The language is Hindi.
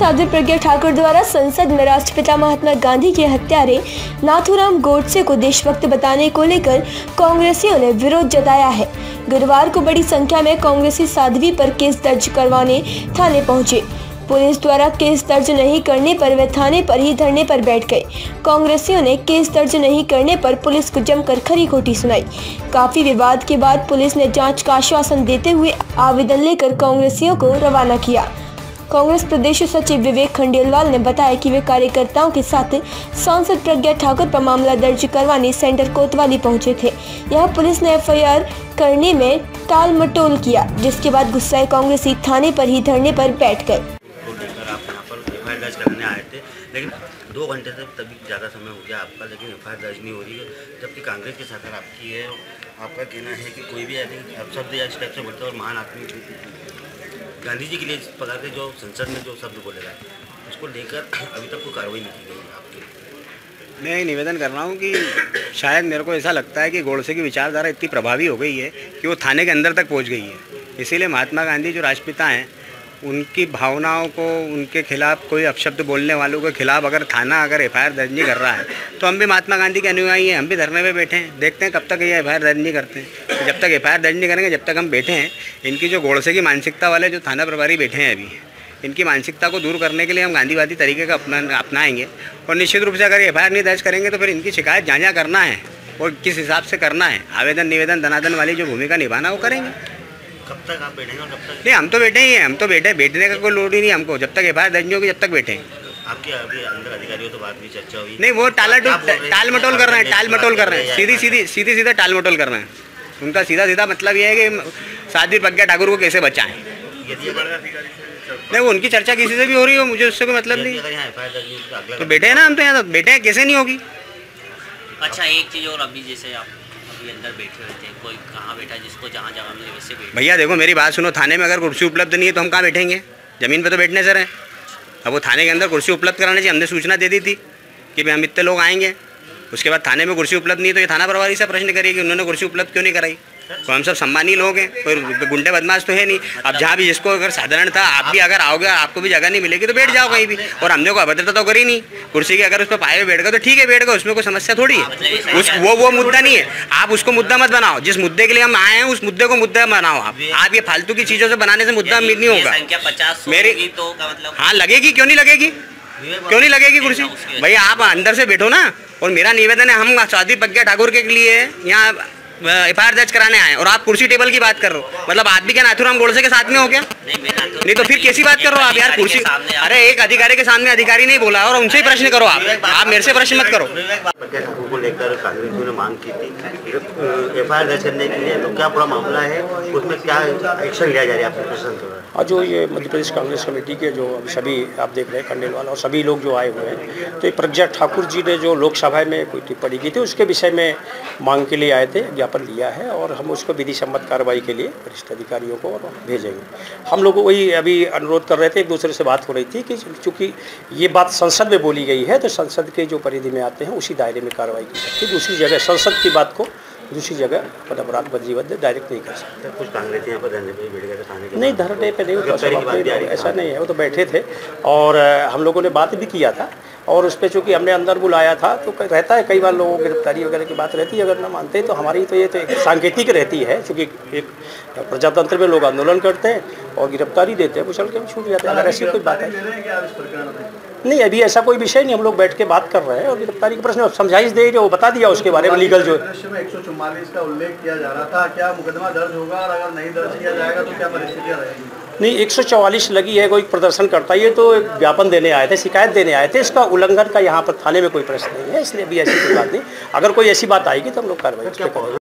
साध्वी प्रज्ञा ठाकुर द्वारा संसद में राष्ट्रपिता महात्मा गांधी के हत्यारे नाथूराम गोडसे को देशभक्त बताने को लेकर कांग्रेसियों ने विरोध जताया है। गुरुवार को बड़ी संख्या में कांग्रेसी साध्वी पर केस दर्ज करवाने थाने पहुंचे। पुलिस द्वारा केस दर्ज नहीं करने पर वे थाने पर ही धरने पर बैठ गए। कांग्रेसियों ने केस दर्ज नहीं करने पर पुलिस को जमकर खरी खोटी सुनाई। काफी विवाद के बाद पुलिस ने जांच का आश्वासन देते हुए आवेदन लेकर कांग्रेसियों को रवाना किया। कांग्रेस प्रदेश सचिव विवेक खंडेलवाल ने बताया कि वे कार्यकर्ताओं के साथ सांसद प्रज्ञा ठाकुर पर मामला दर्ज करवाने सेंटर कोतवाली पहुंचे थे। यहां पुलिस ने FIR करने में टाल मटोल किया, जिसके बाद गुस्साए कांग्रेसी थाने पर ही धरने पर बैठ गए। FIR दर्ज करने आए थे, लेकिन 2 घंटे से तभी ज़्यादा समय हो गया आपका, लेकिन FIR दर्ज नहीं हो रही है, जबकि कांग्रेस की सरकार आपकी है। आपका कहना है कि कोई भी ऐसे शब्द या इस टाइप से बोलते हैं और महान आदमी गांधी जी के लिए इस प्रकार के जो संसद में जो शब्द बोले गए उसको लेकर अभी तक कोई कार्रवाई नहीं की गई आपकी। मैं निवेदन कर रहा हूँ कि शायद मेरे को ऐसा लगता है कि गोडसे की विचारधारा इतनी प्रभावी हो गई है कि वो थाने के अंदर तक पहुँच गई है। इसीलिए महात्मा गांधी जो राष्ट्रपिता हैं, उनकी भावनाओं को, उनके खिलाफ कोई अपशब्द बोलने वालों के खिलाफ अगर थाना FIR दर्ज नहीं कर रहा है तो हम भी महात्मा गांधी के अनुयायी हैं, हम भी धरने पे बैठे हैं। देखते हैं कब तक ये FIR दर्ज नहीं करते हैं। जब तक FIR दर्ज नहीं करेंगे, जब तक हम बैठे हैं, इनकी जो गोडसे की मानसिकता वाले जो थाना प्रभारी बैठे हैं अभी, इनकी मानसिकता को दूर करने के लिए हम गांधीवादी तरीके का अपनाएंगे। और निश्चित रूप से अगर FIR नहीं दर्ज करेंगे तो फिर इनकी शिकायत जहाँ करना है और किस हिसाब से करना है, आवेदन निवेदन धनादन वाली जो भूमिका निभाना वो करेंगे। कब तक आप बैठेंगे और कब तक? नहीं, हम तो बैठे ही हैं, हम तो बैठने का कोई लोड ही नहीं हमको। जब तक FIR दर्ज नहीं होगी जब तक बैठे। आपके अभी अंदर अधिकारियों तो बात भी चर्चा हुई नहीं, वो टाल मटोल कर रहे हैं, टाल मटोल कर रहे हैं, सीधा टाल मटोल कर रहे हैं। उनका सीधा मतलब ये है कि साध्वी प्रज्ञा ठाकुर को कैसे बचाएं। नहीं, वो उनकी चर्चा किसी से भी हो रही हो, मुझे उससे कोई मतलब नहीं। तो बैठे हैं ना, हम तो यहाँ तो बैठे हैं, कैसे नहीं होगी। अच्छा, एक चीज़ और, अभी जैसे आप अभी अंदर बैठे हुए थे, कोई कहाँ बैठा जिसको जहाँ जगह मिले वैसे बैठे। भैया देखो, मेरी बात सुनो, थाने में अगर कुर्सी उपलब्ध नहीं है तो हम कहाँ बैठेंगे? ज़मीन पे तो बैठने सर है। अब वो थाने के अंदर कुर्सी उपलब्ध कराने से हमने सूचना दे दी थी कि भाई हम इतने लोग आएंगे। उसके बाद थाने में कुर्सी उपलब्ध नहीं तो ये थाना प्रभारी से प्रश्न करिए कि उन्होंने कुर्सी उपलब्ध क्यों नहीं कराई। तो हम सब सम्मानी लोग हैं, कोई गुंडे बदमाश तो है नहीं। अब जहाँ भी जिसको अगर साधारण था, आप भी अगर आओगे, आपको भी जगह नहीं मिलेगी तो बैठ जाओ कहीं भी। और हमने कोई अभद्रता तो करी नहीं। कुर्सी के अगर उस पर पाए बैठ गए तो ठीक है, बैठ गए, उसमें कोई समस्या थोड़ी है। वो मुद्दा नहीं है, आप उसको मुद्दा मत बनाओ। जिस मुद्दे के लिए हम आए हैं उस मुद्दे को मुद्दा बनाओ। आप ये फालतू की चीज़ों से बनाने से मुद्दा नहीं होगा। मेरी हाँ लगेगी, क्यों नहीं लगेगी, क्यों नहीं लगेगी कुर्सी? भैया आप अंदर से बैठो ना। और मेरा निवेदन है, हम साध्वी प्रज्ञा ठाकुर के लिए यहाँ FIR दर्ज कराने आए और आप कुर्सी टेबल की बात कर रहे हो। मतलब आप भी क्या नाथूराम गोडसे के साथ में हो क्या? नहीं तो फिर कैसी बात कर रहे हो आप यार? कुर्सी, अरे एक अधिकारी के सामने अधिकारी नहीं बोला और उनसे ही प्रश्न करो आप मेरे से प्रश्न मत करो। प्रज्ञा ठाकुर को लेकर कांग्रेसियों ने मांग की थी FIR दर्ज करने के लिए, तो क्या पूरा मामला है, उसमें क्या एक्शन लिया जा रहा है आपके? और जो ये मध्य प्रदेश कांग्रेस कमेटी के जो सभी आप देख रहे हैं, खंडेलवाल और सभी लोग जो आए हुए हैं, तो ये प्रज्ञा ठाकुर जी ने जो लोकसभा में कोई टिप्पणी की थी उसके विषय में मांग के लिए आए थे, ज्ञापन लिया है और हम उसको विधि सम्मत कार्रवाई के लिए वरिष्ठ अधिकारियों को भेजेंगे। हम लोग वही अभी अनुरोध कर रहे थे, एक दूसरे से बात हो रही थी कि चूँकि ये बात संसद में बोली गई है तो संसद के जो परिधि में आते हैं उसी दायरे में कार्रवाई की सकती है। दूसरी जगह संसद की बात को दूसरी जगह अपराध पंजीबद्ध डायरेक्ट नहीं कर सकते। कुछ कांग्रेसी यहाँ पर धरने पे बैठ गए थे थाने के? नहीं, धरने पे नहीं होता, ऐसा नहीं है। वो तो बैठे थे और हम लोगों ने बात भी किया था और उस पर चूँकि हमने अंदर बुलाया था तो रहता है कई बार लोगों की गिरफ्तारी वगैरह की बात रहती है। अगर ना मानते तो हमारी तो ये तो एक सांकेतिक रहती है, चूँकि एक प्रजातंत्र में लोग आंदोलन करते हैं और गिरफ्तारी देते हैं, वो चल के भी छूट जाते हैं। अगर ऐसी कोई बात है नहीं, अभी ऐसा कोई विषय नहीं, हम लोग बैठ के बात कर रहे हैं और गिरफ्तारी के प्रश्न समझाइश दे रहे, वो बता दिया उसके बारे में लीगल जो 144 का उल्लेख किया जा रहा था, क्या मुकदमा दर्ज होगा और अगर नहीं दर्ज किया जाएगा तो क्या परिस्थितियाँ रहेंगी? नहीं, 144 लगी है, कोई प्रदर्शन करता है, ये तो ज्ञापन देने आए थे, शिकायत देने आए थे। इसका उल्लंघन का यहाँ पर थाने में कोई प्रश्न नहीं है, इसलिए अभी ऐसी कोई बात नहीं। अगर कोई ऐसी बात आएगी तो हम लोग कार्रवाई करेंगे।